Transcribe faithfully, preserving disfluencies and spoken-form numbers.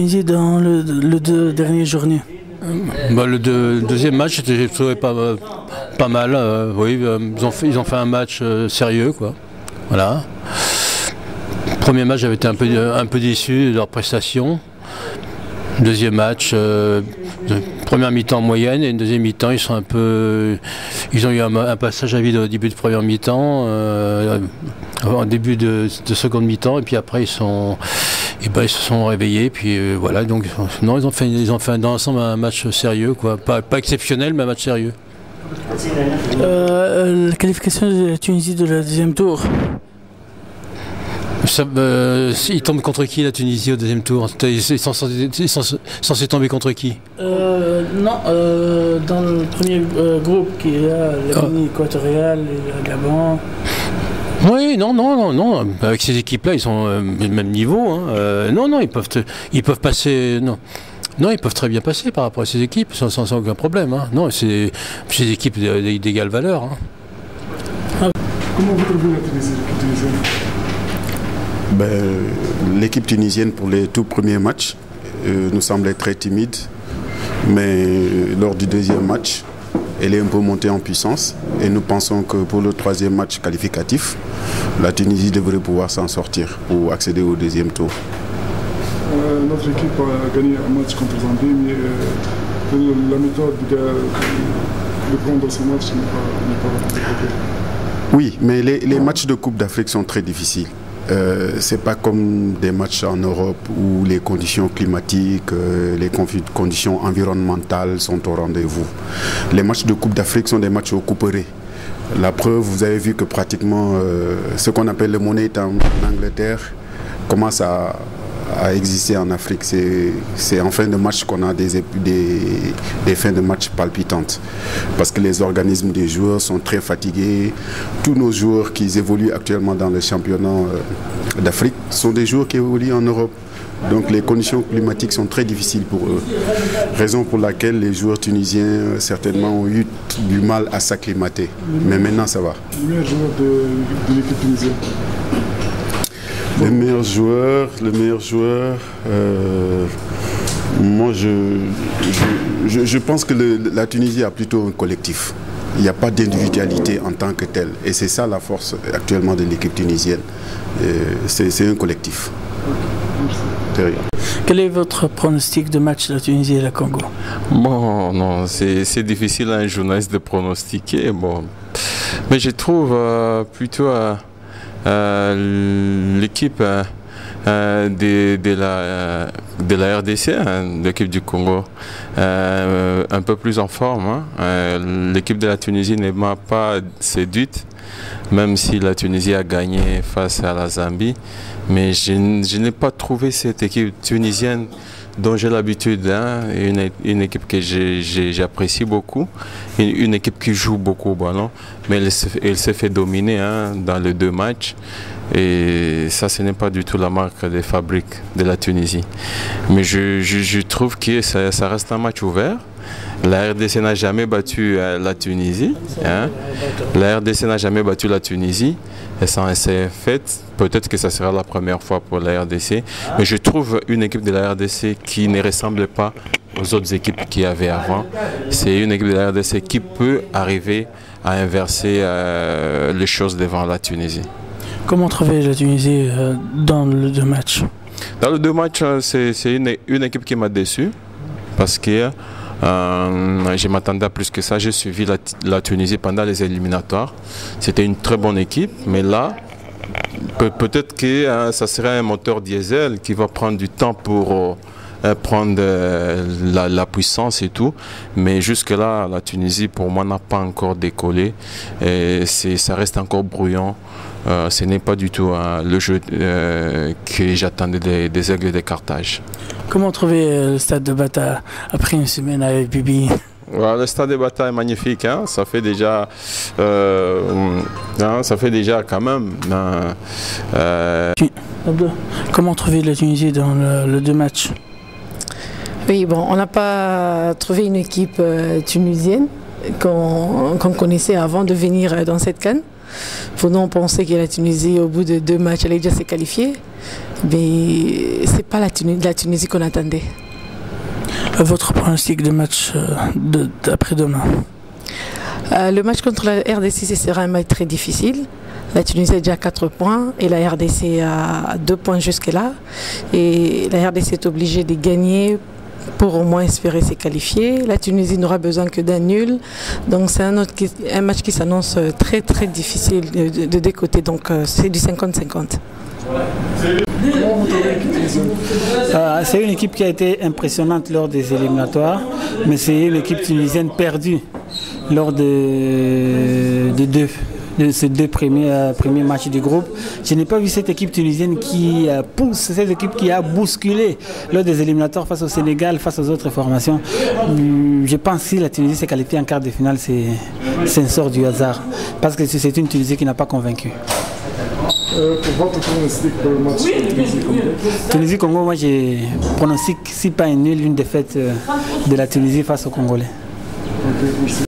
Tunisie dans le, le deux dernières journées? Bah, le deux, deuxième match, j'ai trouvé pas, pas mal. Euh, oui, ils ont, fait, ils ont fait un match euh, sérieux, quoi. Voilà. Premier match, j'avais été un peu, un peu déçu de leur prestation. Deuxième match, euh, première mi-temps moyenne et une deuxième mi-temps, ils sont un peu, ils ont eu un, un passage à vide au début de première mi-temps, euh, en début de, de seconde mi-temps, et puis après ils sont, et ben, ils se sont réveillés, puis euh, voilà. Donc non, ils ont fait, ils ont fait dans l'ensemble un match sérieux, quoi, pas, pas exceptionnel, mais un match sérieux. Euh, la qualification de la Tunisie de la deuxième tour. Ça, euh, ils tombent contre qui la Tunisie au deuxième tour? Ils sont censés tomber contre qui? euh, Non, euh, dans le premier euh, groupe qui est là, la Guinée équatoriale et le Gabon. Oui, non, non, non, non. Avec ces équipes-là, ils sont euh, du même niveau. Hein. Euh, non, non, ils peuvent, te, ils peuvent passer. Non. Non, ils peuvent très bien passer par rapport à ces équipes, sans, sans, sans aucun problème. Hein. Non, c'est des équipes d'égale valeur. Hein. Comment vous trouvez la Tunisie, tunisienne? Ben, l'équipe tunisienne pour les tout premiers matchs euh, nous semblait très timide, mais lors du deuxième match, elle est un peu montée en puissance et nous pensons que pour le troisième match qualificatif, la Tunisie devrait pouvoir s'en sortir pour accéder au deuxième tour. Euh, notre équipe a gagné un match contre Zambie, mais euh, la méthode de, de prendre ce match n'est pas, pas Oui, mais les, les matchs de Coupe d'Afrique sont très difficiles. Euh, c'est pas comme des matchs en Europe où les conditions climatiques, euh, les conditions environnementales sont au rendez-vous. Les matchs de Coupe d'Afrique sont des matchs au couperet. La preuve, vous avez vu que pratiquement euh, ce qu'on appelle le money en, en Angleterre commence à, à exister en Afrique. C'est en fin de match qu'on a des, des, des fins de match palpitantes. Parce que les organismes des joueurs sont très fatigués. Tous nos joueurs qui évoluent actuellement dans le championnat d'Afrique sont des joueurs qui évoluent en Europe. Donc les conditions climatiques sont très difficiles pour eux. Raison pour laquelle les joueurs tunisiens certainement ont eu du mal à s'acclimater. Mais maintenant ça va. Le meilleur joueur de, de l'équipe tunisienne? Le meilleur joueur, le meilleur joueur, euh, moi je, je, je pense que le, la Tunisie a plutôt un collectif. Il n'y a pas d'individualité en tant que telle. Et c'est ça la force actuellement de l'équipe tunisienne. C'est un collectif. Quel est votre pronostic de match de la Tunisie et la Congo? Bon, non, c'est difficile à un journaliste de pronostiquer. Bon. Mais je trouve euh, plutôt... Euh, Euh, l'équipe euh, euh, de, de, la, euh, de la R D C, hein, l'équipe du Congo, euh, un peu plus en forme. Hein. Euh, l'équipe de la Tunisie ne m'a pas séduite, même si la Tunisie a gagné face à la Zambie. Mais je, je n'ai pas trouvé cette équipe tunisienne dont j'ai l'habitude, hein, une, une équipe que j'apprécie beaucoup, une, une équipe qui joue beaucoup au ballon, mais elle, elle s'est fait dominer hein, dans les deux matchs, et ça ce n'est pas du tout la marque des fabriques de la Tunisie. Mais je, je, je trouve que ça, ça reste un match ouvert. La R D C n'a jamais battu euh, la Tunisie. Hein. La R D C n'a jamais battu la Tunisie. Et ça s'est fait. Peut-être que ça sera la première fois pour la R D C. Mais je trouve une équipe de la R D C qui ne ressemble pas aux autres équipes qu'il y avait avant. C'est une équipe de la R D C qui peut arriver à inverser euh, les choses devant la Tunisie. Comment trouver la Tunisie euh, dans le deux matchs? Dans le deux matchs, c'est une, une équipe qui m'a déçu. Parce que Euh, je m'attendais à plus que ça. J'ai suivi la, la Tunisie pendant les éliminatoires. C'était une très bonne équipe, mais là, peut, peut-être que euh, ça serait un moteur diesel qui va prendre du temps pour euh, prendre euh, la, la puissance et tout. Mais jusque-là, la Tunisie, pour moi, n'a pas encore décollé. Et ça reste encore brouillon. Euh, ce n'est pas du tout euh, le jeu euh, que j'attendais des, des Aigles de Carthage. Comment trouver euh, le stade de Bata après une semaine avec Bibi? Ouais, le stade de Bata est magnifique, hein? Ça fait déjà, euh, hein, ça fait déjà quand même. Hein, euh... Comment trouver la Tunisie dans le, le deux matchs? Oui, bon, on n'a pas trouvé une équipe euh, tunisienne qu'on qu'on connaissait avant de venir dans cette CAN. Pour nous, on pensait que la Tunisie, au bout de deux matchs, allait déjà se qualifier. Mais ce n'est pas la Tunisie, la Tunisie qu'on attendait. Votre pronostic de match d'après-demain? euh, Le match contre la R D C, ce sera un match très difficile. La Tunisie a déjà quatre points et la R D C a deux points jusque-là. Et la R D C est obligée de gagner pour au moins espérer se qualifier. La Tunisie n'aura besoin que d'un nul. Donc c'est un, un match qui s'annonce très très difficile de, de deux côtés. Donc c'est du cinquante cinquante. Euh, c'est une équipe qui a été impressionnante lors des éliminatoires, mais c'est une équipe tunisienne perdue lors de, de, deux, de ces deux premiers, euh, premiers matchs du groupe. Je n'ai pas vu cette équipe tunisienne qui euh, pousse, cette équipe qui a bousculé lors des éliminatoires face au Sénégal, face aux autres formations. Je pense que si la Tunisie s'est qualifiée en quart de finale, c'est un sort du hasard, parce que c'est une Tunisie qui n'a pas convaincu. Euh, pour votre pronostic pour le match Tunisie-Congo? Tunisie-Congo, moi j'ai pronostic, si pas un nul, une défaite de la Tunisie face aux Congolais. Okay,